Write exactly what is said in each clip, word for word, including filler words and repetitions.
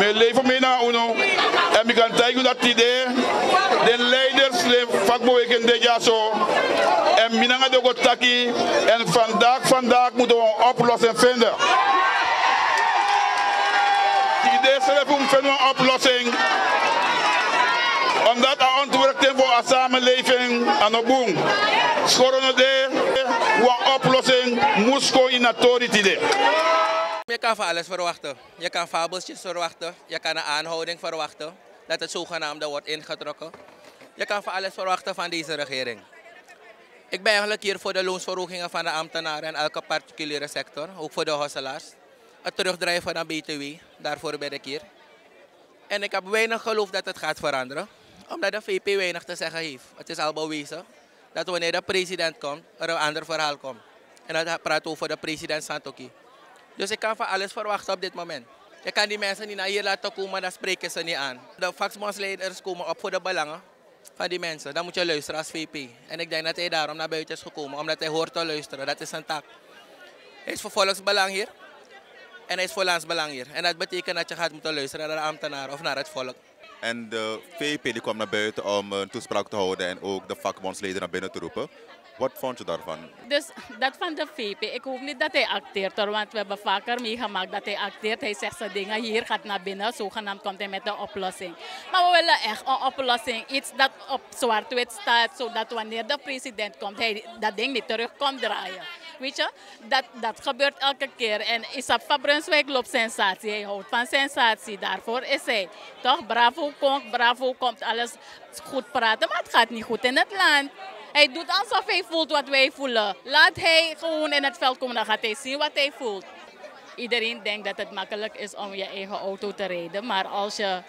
Me leven mee naar uno. En ik kan tegen dat idee. De leiders, de vakbeweging de jaso. En minanga de gotaki. En vandaag, vandaag moeten we een oplossing vinden. Het idee zelf vinden we een oplossing. Omdat we ontwerpen voor een samenleving aan de boom. Schoren de een oplossing moest komen in authority. Je kan van alles verwachten. Je kan fabeltjes verwachten. Je kan een aanhouding verwachten. Dat het zogenaamde wordt ingetrokken. Je kan van alles verwachten van deze regering. Ik ben eigenlijk hier voor de loonsverhogingen van de ambtenaren en elke particuliere sector. Ook voor de hosselaars. Het terugdraaien van de B T W. Daarvoor ben ik hier. En ik heb weinig geloof dat het gaat veranderen. Omdat de V P weinig te zeggen heeft. Het is al bewezen dat wanneer de president komt, er een ander verhaal komt. En dat praat over de president Santoki. Dus ik kan van alles verwachten op dit moment. Je kan die mensen niet naar hier laten komen, dan spreken ze niet aan. De vakbondsleiders komen op voor de belangen van die mensen. Dan moet je luisteren als V P. En ik denk dat hij daarom naar buiten is gekomen, omdat hij hoort te luisteren. Dat is zijn taak. Hij is voor volksbelang hier en hij is voor landsbelang hier. En dat betekent dat je gaat moeten luisteren naar de ambtenaren of naar het volk. En de V P die kwam naar buiten om een toespraak te houden en ook de vakbondsleden naar binnen te roepen. Wat vond je daarvan? Dus dat van de V P, ik hoop niet dat hij acteert hoor, want we hebben vaker meegemaakt dat hij acteert. Hij zegt zijn dingen, hier gaat naar binnen, zogenaamd komt hij met een oplossing. Maar we willen echt een oplossing, iets dat op zwart-wit staat, zodat wanneer de president komt, hij dat ding niet terug komt draaien. Weet je, dat, dat gebeurt elke keer. En Isap van Brunswijk loopt sensatie, hij houdt van sensatie, daarvoor is hij. Toch, bravo komt, bravo komt, alles goed praten, maar het gaat niet goed in het land. Hij doet alsof hij voelt wat wij voelen. Laat hij gewoon in het veld komen, dan gaat hij zien wat hij voelt. Iedereen denkt dat het makkelijk is om je eigen auto te rijden. Maar als je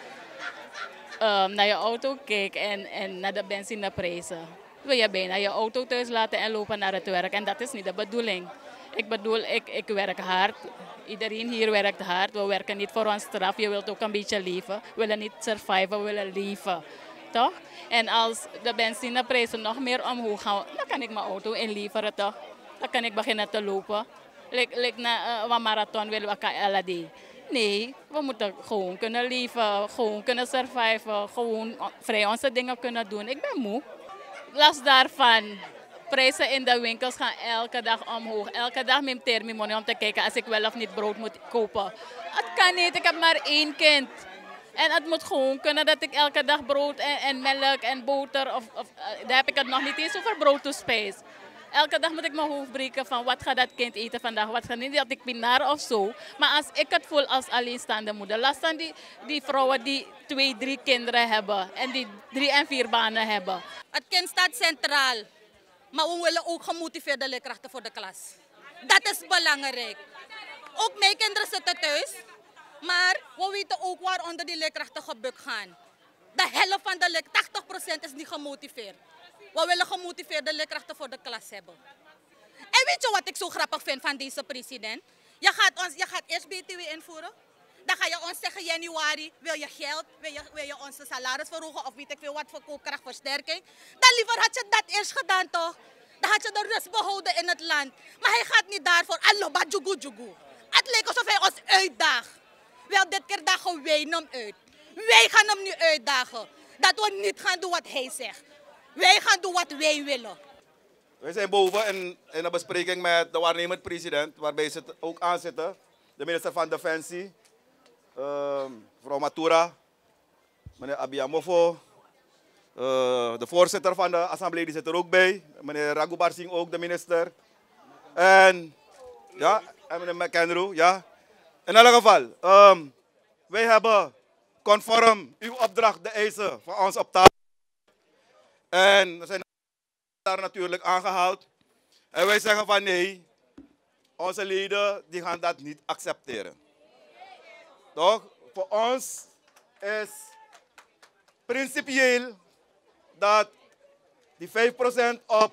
um, naar je auto kijkt en, en naar de benzineprijzen, wil je bijna je auto thuis laten en lopen naar het werk. En dat is niet de bedoeling. Ik bedoel, ik, ik werk hard. Iedereen hier werkt hard. We werken niet voor ons straf. Je wilt ook een beetje leven. We willen niet surviven, we willen leven. Toch? En als de benzineprijzen nog meer omhoog gaan, dan kan ik mijn auto inleveren, toch? Dan kan ik beginnen te lopen. Like, like na uh, een marathon willen we K L D. Nee, we moeten gewoon kunnen leven, gewoon kunnen surviven, gewoon vrij onze dingen kunnen doen. Ik ben moe. Los daarvan, prijzen in de winkels gaan elke dag omhoog. Elke dag mijn termimonie om te kijken als ik wel of niet brood moet kopen. Het kan niet, ik heb maar één kind. En het moet gewoon kunnen dat ik elke dag brood en, en melk en boter, of, of, uh, daar heb ik het nog niet eens over brood to spijs. Elke dag moet ik mijn hoofd breken van wat gaat dat kind eten vandaag, wat gaat niet dat ik pinaar of zo. Maar als ik het voel als alleenstaande moeder, last dan die, die vrouwen die twee, drie kinderen hebben en die drie en vier banen hebben. Het kind staat centraal, maar we willen ook gemotiveerde leerkrachten voor de klas. Dat is belangrijk. Ook mijn kinderen zitten thuis. Maar we weten ook waaronder die leerkrachten gebukt gaan. De helft van de leerkrachten, tachtig procent is niet gemotiveerd. We willen gemotiveerde leerkrachten voor de klas hebben. En weet je wat ik zo grappig vind van deze president? Je gaat, ons, je gaat eerst B T W invoeren. Dan ga je ons zeggen januari, wil je geld, wil je, wil je onze salaris verhogen of weet ik veel wat voor koopkrachtversterking. Dan liever had je dat eerst gedaan toch? Dan had je de rust behouden in het land. Maar hij gaat niet daarvoor. Alloba jugu jugu. Het lijkt alsof hij ons uitdaagt. Wel, dit keer dagen wij hem uit. Wij gaan hem nu uitdagen. Dat we niet gaan doen wat hij zegt. Wij gaan doen wat wij willen. We zijn boven in, in een bespreking met de waarnemend president, waarbij zit, ook aan zitten de minister van Defensie, uh, mevrouw Matura, meneer Abiamofo, uh, de voorzitter van de assemblee die zit er ook bij, meneer Raghubar Singh ook, de minister. En, ja, en meneer McEnroe, ja. In elk geval, um, wij hebben conform uw opdracht de eisen van ons op tafel. En we zijn daar natuurlijk aangehaald. En wij zeggen van nee, onze leden die gaan dat niet accepteren. Toch? Voor ons is principieel dat die vijf procent op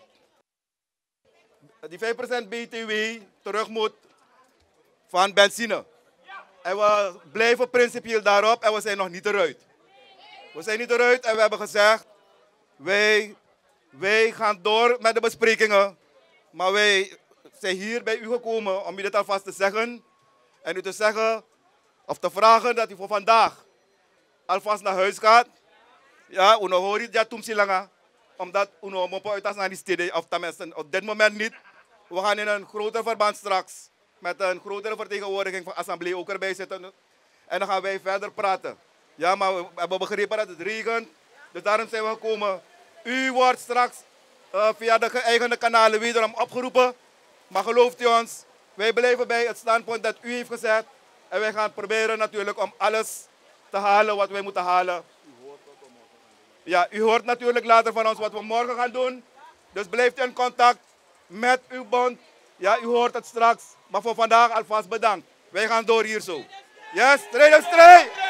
die vijf procent B T W terug moet van benzine. En we blijven principieel daarop en we zijn nog niet eruit. We zijn niet eruit en we hebben gezegd, wij, wij gaan door met de besprekingen. Maar wij zijn hier bij u gekomen om u dit alvast te zeggen. En u te zeggen, of te vragen dat u voor vandaag alvast naar huis gaat. Ja, u hoort het ja toen silanga. Omdat u nog mopo uit naar die steden, of tenminste op dit moment niet. We gaan in een groter verband straks met een grotere vertegenwoordiging van de assemblee ook erbij zitten. En dan gaan wij verder praten. Ja, maar we hebben begrepen dat het regent. Dus daarom zijn we gekomen. U wordt straks uh, via de geëigende kanalen wederom opgeroepen. Maar gelooft u ons, wij blijven bij het standpunt dat u heeft gezet. En wij gaan proberen natuurlijk om alles te halen wat wij moeten halen. Ja, u hoort natuurlijk later van ons wat we morgen gaan doen. Dus blijft in contact met uw bond. Ja, u hoort het straks. Maar voor vandaag alvast bedankt. Wij gaan door hier zo. Yes, strijd en strijd!